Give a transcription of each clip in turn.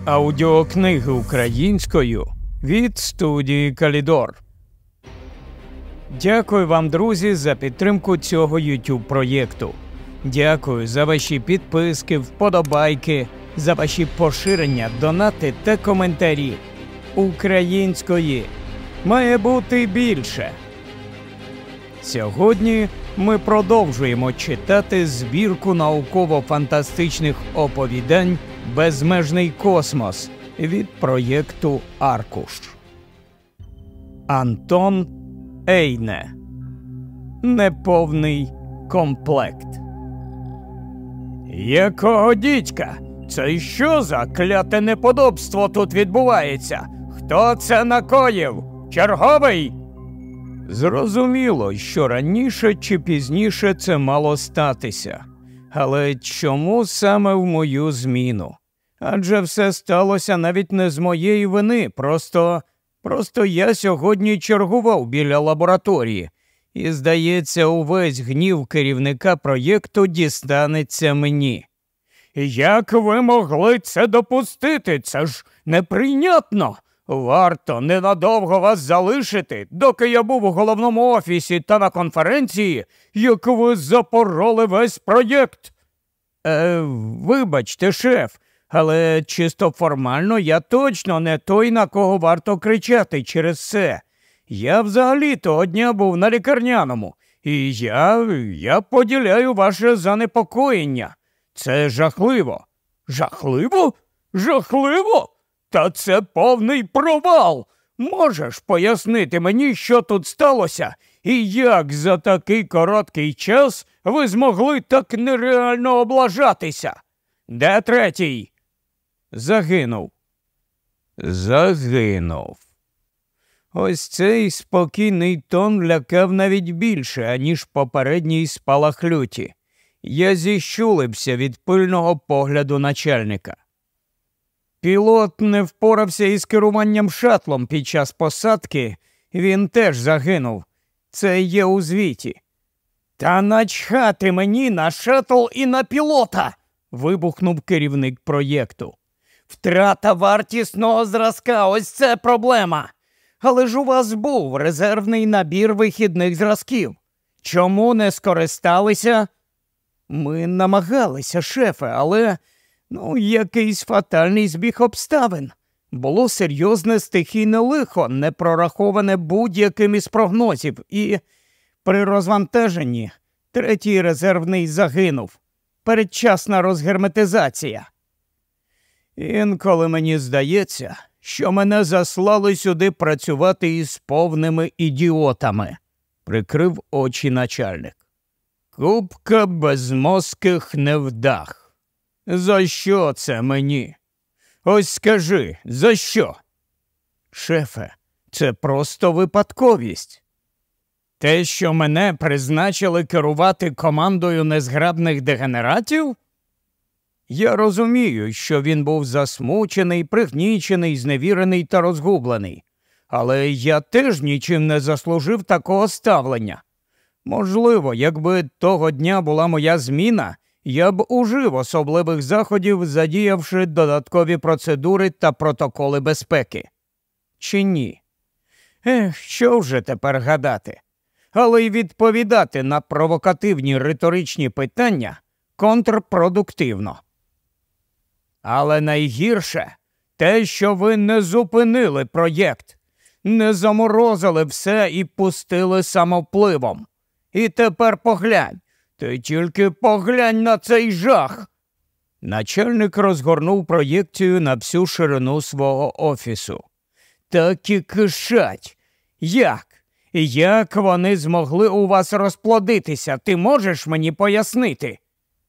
Аудіокниги українською від студії Калідор. Дякую вам, друзі, за підтримку цього YouTube-проєкту. Дякую за ваші підписки, вподобайки, за ваші поширення, донати та коментарі. Української має бути більше. Сьогодні ми продовжуємо читати збірку науково-фантастичних оповідань «Безмежний космос» від проєкту «Аркуш». Антон Ейне. Неповний комплект. Якого дідька? Це що за кляте неподобство тут відбувається? Хто це накоїв? Черговий? Зрозуміло, що раніше чи пізніше це мало статися. Але чому саме в мою зміну? Адже все сталося навіть не з моєї вини, просто я сьогодні чергував біля лабораторії. І, здається, увесь гнів керівника проєкту дістанеться мені. Як ви могли це допустити? Це ж неприйнятно! Варто ненадовго вас залишити, доки я був у головному офісі та на конференції, як ви запороли весь проєкт. Вибачте, шеф, але чисто формально я точно не той, на кого варто кричати через це. Я взагалі того дня був на лікарняному, і я поділяю ваше занепокоєння. Це жахливо. Жахливо? Жахливо? Та це повний провал! Можеш пояснити мені, що тут сталося, і як за такий короткий час ви змогли так нереально облажатися? Де третій? Загинув. Загинув. Ось цей спокійний тон лякав навіть більше, аніж попередній спалах люті. Я зіщулився від пильного погляду начальника. Пілот не впорався із керуванням шатлом під час посадки, він теж загинув. Це є у звіті. Та начхати мені на шатл і на пілота! Вибухнув керівник проєкту. Втрата вартісного зразка, ось це проблема. Але ж у вас був резервний набір вихідних зразків. Чому не скористалися? Ми намагалися, шефе, але... якийсь фатальний збіг обставин. Було серйозне стихійне лихо, не прораховане будь-яким із прогнозів, і при розвантаженні третій резервний загинув. Передчасна розгерметизація. Інколи мені здається, що мене заслали сюди працювати із повними ідіотами, прикрив очі начальник. Купка безмозких невдах. За що це мені? Ось скажи, за що? Шефе, це просто випадковість. Те, що мене призначили керувати командою незграбних дегенератів? Я розумію, що він був засмучений, пригнічений, зневірений та розгублений. Але я теж нічим не заслужив такого ставлення. Можливо, якби того дня була моя зміна, я б ужив особливих заходів, задіявши додаткові процедури та протоколи безпеки. Чи ні? Що вже тепер гадати? Але й відповідати на провокативні риторичні питання контрпродуктивно. Але найгірше те, що ви не зупинили проєкт, не заморозили все і пустили самопливом. І тепер поглянь. Ти тільки поглянь на цей жах! Начальник розгорнув проєкцію на всю ширину свого офісу. Так і кишать! Як? Як вони змогли у вас розплодитися? Ти можеш мені пояснити?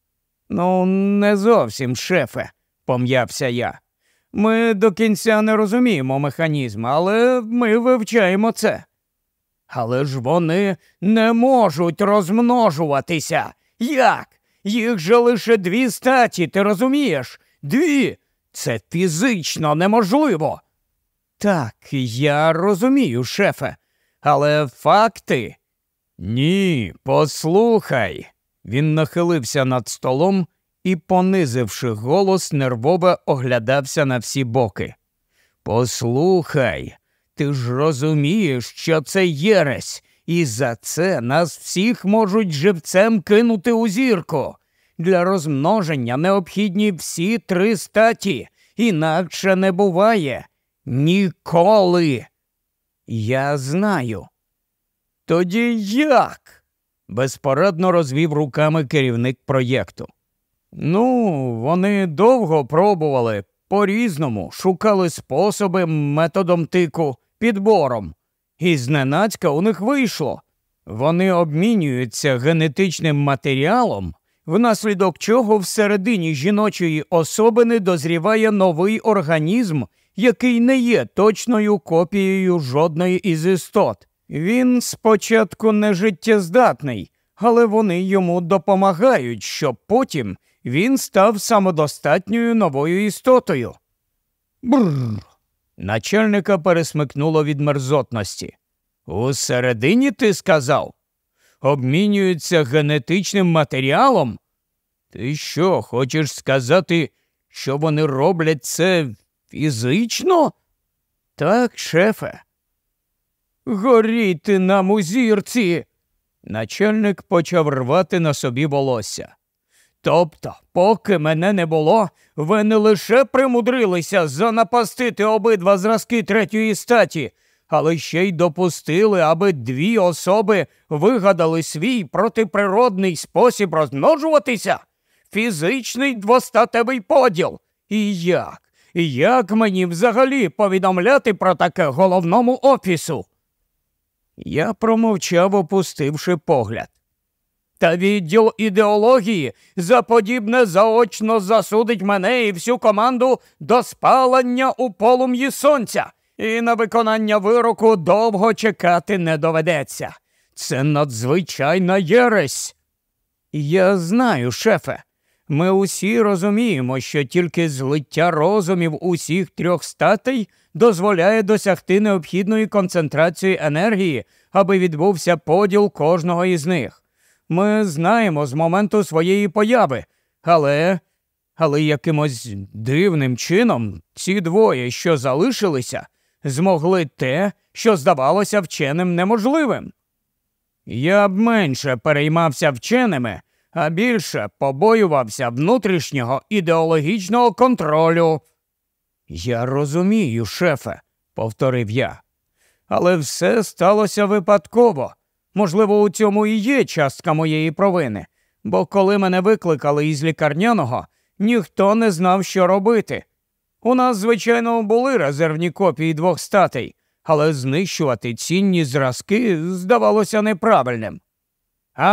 Не зовсім, шефе, пом'явся я. Ми до кінця не розуміємо механізм, але ми вивчаємо це. Але ж вони не можуть розмножуватися. Як? Їх же лише 2 статі, ти розумієш? 2! Це фізично неможливо. Так, я розумію, шефе. Але факти? Ні, послухай. Він нахилився над столом і, понизивши голос, нервово оглядався на всі боки. «Послухай, ти ж розумієш, що це єресь, і за це нас всіх можуть живцем кинути у зірку. Для розмноження необхідні всі 3 статі, інакше не буває. Ніколи!» «Я знаю». «Тоді як?» – безпорадно розвів руками керівник проєкту. «Ну, вони довго пробували, по-різному, шукали способи методом тику, підбором. І зненацька у них вийшло. Вони обмінюються генетичним матеріалом, внаслідок чого всередині жіночої особини дозріває новий організм, який не є точною копією жодної із істот. Він спочатку не життєздатний, але вони йому допомагають, щоб потім він став самодостатньою новою істотою». «Бррр!» Начальника пересмикнуло від мерзотності. «Усередині, ти сказав? Обмінюються генетичним матеріалом? Ти що, хочеш сказати, що вони роблять це фізично?» «Так, шефе». «Горіти нам у зірці!» Начальник почав рвати на собі волосся. «Тобто, поки мене не було, ви не лише примудрилися занапастити обидва зразки 3-ї статі, але ще й допустили, аби 2 особи вигадали свій протиприродний спосіб розмножуватися? Фізичний двостатевий поділ. І як? Як мені взагалі повідомляти про таке головному офісу?» Я промовчав, опустивши погляд. «Та відділ ідеології за подібне заочно засудить мене і всю команду до спалення у полум'ї сонця, і на виконання вироку довго чекати не доведеться. Це надзвичайна єресь!» «Я знаю, шефе. Ми усі розуміємо, що тільки злиття розумів усіх 3 статей дозволяє досягти необхідної концентрації енергії, аби відбувся поділ кожного із них. Ми знаємо з моменту своєї появи, але якимось дивним чином ці 2, що залишилися, змогли те, що здавалося вченим неможливим. Я б менше переймався вченими, а більше побоювався внутрішнього ідеологічного контролю». «Я розумію, шефе», – повторив я. «Але все сталося випадково. Можливо, у цьому і є частка моєї провини, бо коли мене викликали із лікарняного, ніхто не знав, що робити. У нас, звичайно, були резервні копії 2 статей, але знищувати цінні зразки здавалося неправильним. А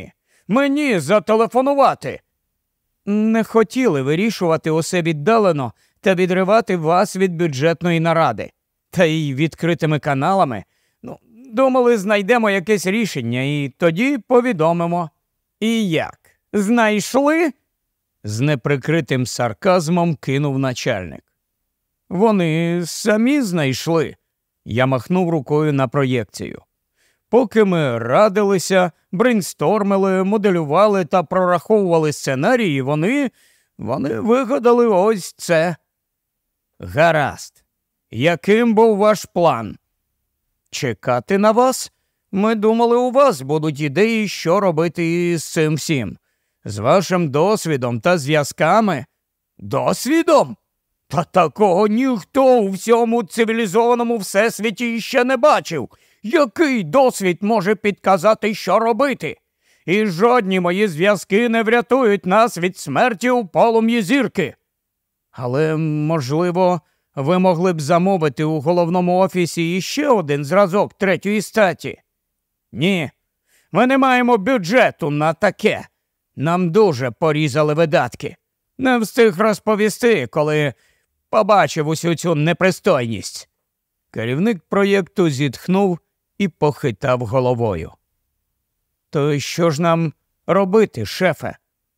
мені зателефонувати!» «Не хотіли вирішувати усе віддалено та відривати вас від бюджетної наради. Та й відкритими каналами. Думали, знайдемо якесь рішення і тоді повідомимо». «І як? Знайшли?» З неприкритим сарказмом кинув начальник. «Вони самі знайшли», – я махнув рукою на проєкцію. «Поки ми радилися, брейнстормили, моделювали та прораховували сценарії, вони вигадали ось це». «Гаразд. Яким був ваш план?» «Чекати на вас? Ми думали, у вас будуть ідеї, що робити із цим всім. З вашим досвідом та зв'язками». «Досвідом? Та такого ніхто у всьому цивілізованому всесвіті ще не бачив. Який досвід може підказати, що робити? І жодні мої зв'язки не врятують нас від смерті у полум'ї зірки». «Але, можливо, ви могли б замовити у головному офісі іще один зразок 3-ї статі?» «Ні, ми не маємо бюджету на таке. Нам дуже порізали видатки. Не встиг розповісти, коли побачив усю цю непристойність». Керівник проєкту зітхнув і похитав головою. «То що ж нам робити, шефе?»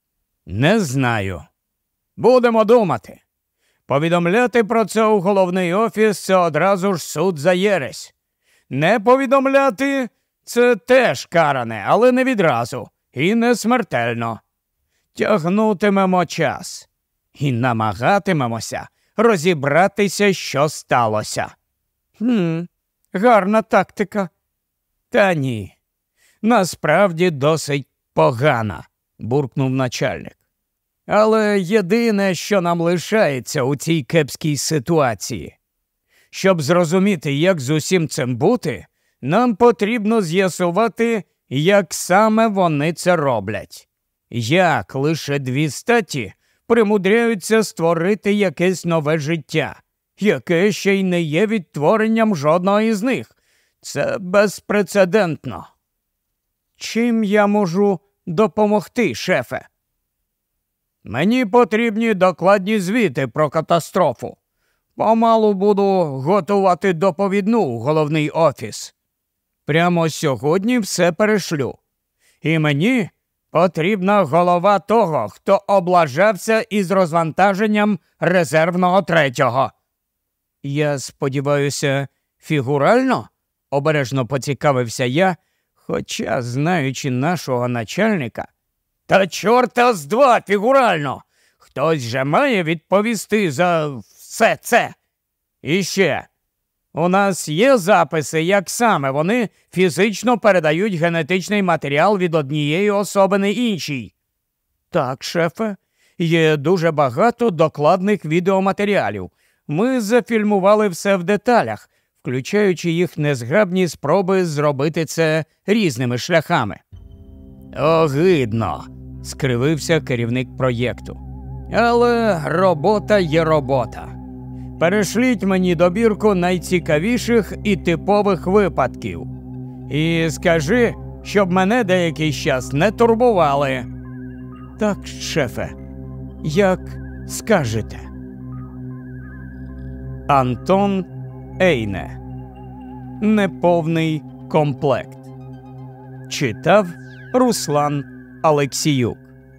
«Не знаю. Будемо думати. Повідомляти про це у головний офіс – це одразу ж суд за єресь. Не повідомляти – це теж каране, але не відразу і не смертельно. тягнутимемо час і намагатимемося розібратися, що сталося. Гарна тактика. Та ні, насправді досить погана, буркнув начальник. Але єдине, що нам лишається у цій кепській ситуації. Щоб зрозуміти, як з усім цим бути, нам потрібно з'ясувати, як саме вони це роблять. Як лише дві статі примудряються створити якесь нове життя, яке ще й не є відтворенням жодного із них. Це безпрецедентно. Чим я можу допомогти, шефе? Мені потрібні докладні звіти про катастрофу. Помалу буду готувати доповідну у головний офіс. Прямо сьогодні все перешлю. І мені потрібна голова того, хто облажався із розвантаженням резервного третього. Я сподіваюся, фігурально? Обережно поцікавився я, хоча, знаючи нашого начальника, та чорта з два фігурально! Хтось же має відповісти за все це. І ще, у нас є записи, як саме вони фізично передають генетичний матеріал від однієї особини іншій. Так, шефе, є дуже багато докладних відеоматеріалів. Ми зафільмували все в деталях, включаючи їх незграбні спроби зробити це різними шляхами. Огидно, скривився керівник проєкту. Але робота є робота. Перешліть мені добірку найцікавіших і типових випадків. І скажи, щоб мене деякий час не турбували. Так, шефе, як скажете. Антон Ейне. Неповний комплект. Читав Руслан Алексіюк.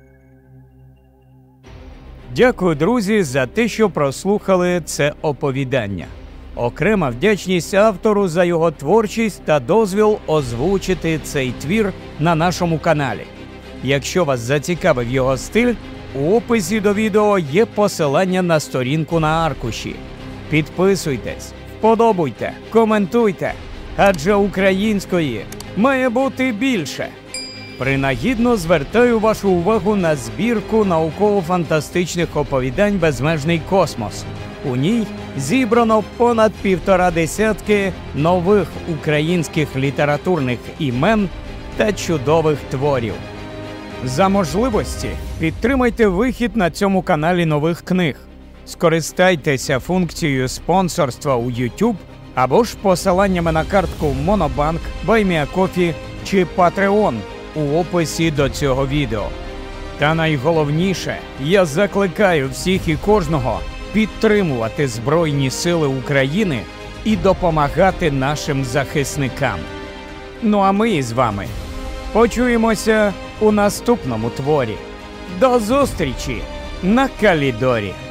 Дякую, друзі, за те, що прослухали це оповідання. Окрема вдячність автору за його творчість та дозвіл озвучити цей твір на нашому каналі. Якщо вас зацікавив його стиль, у описі до відео є посилання на сторінку на аркуші. Підписуйтесь, вподобуйте, коментуйте, адже української має бути більше. Принагідно звертаю вашу увагу на збірку науково-фантастичних оповідань «Безмежний космос». У ній зібрано понад 1,5 десятки нових українських літературних імен та чудових творів. За можливості підтримайте вихід на цьому каналі нових книг. Скористайтеся функцією спонсорства у YouTube або ж посиланнями на картку Monobank, BuyMeACoffee чи Patreon у описі до цього відео. Та найголовніше, я закликаю всіх і кожного підтримувати Збройні Сили України і допомагати нашим захисникам. Ну а ми з вами почуємося у наступному творі. До зустрічі на Калідорі!